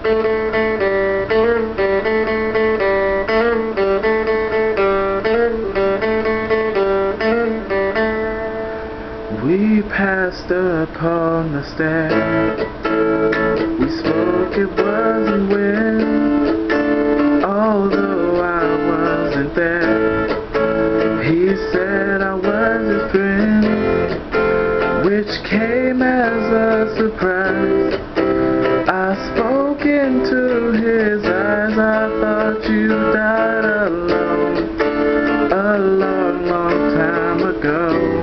We passed upon the stair. We spoke, it wasn't when, although I wasn't there. He said I was his friend, which came as a surprise. I spoke into his eyes. I thought you died alone a long, long time ago.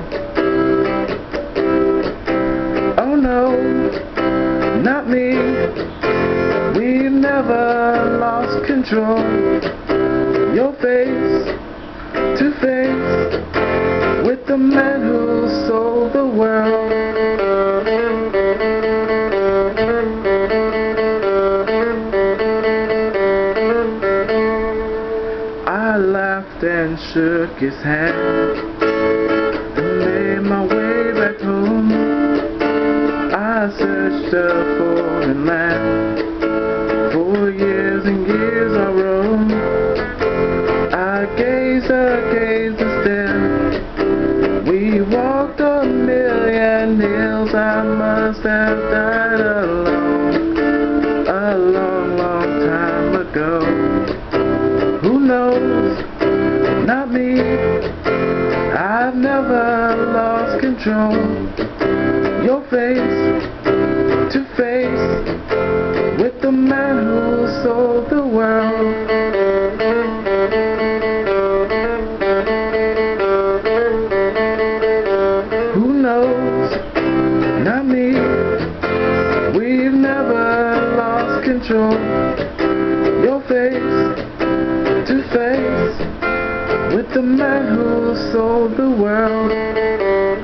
Oh no, not me. We never lost control. You're face to face with the man who sold the world. I laughed and shook his hand and made my way back home. I searched a foreign land. For years and years I roamed. I gazed and stared. We walked a million hills. I must have died alone a long, long time ago. Who knows? Not me. I've never lost control. Your face to face with the man who sold the world. Who knows? Not me. We've never lost control. Your face to face with the man who sold the world.